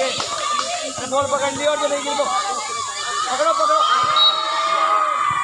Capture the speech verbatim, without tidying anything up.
अरे बॉल पकड़ लिया और चले गई तो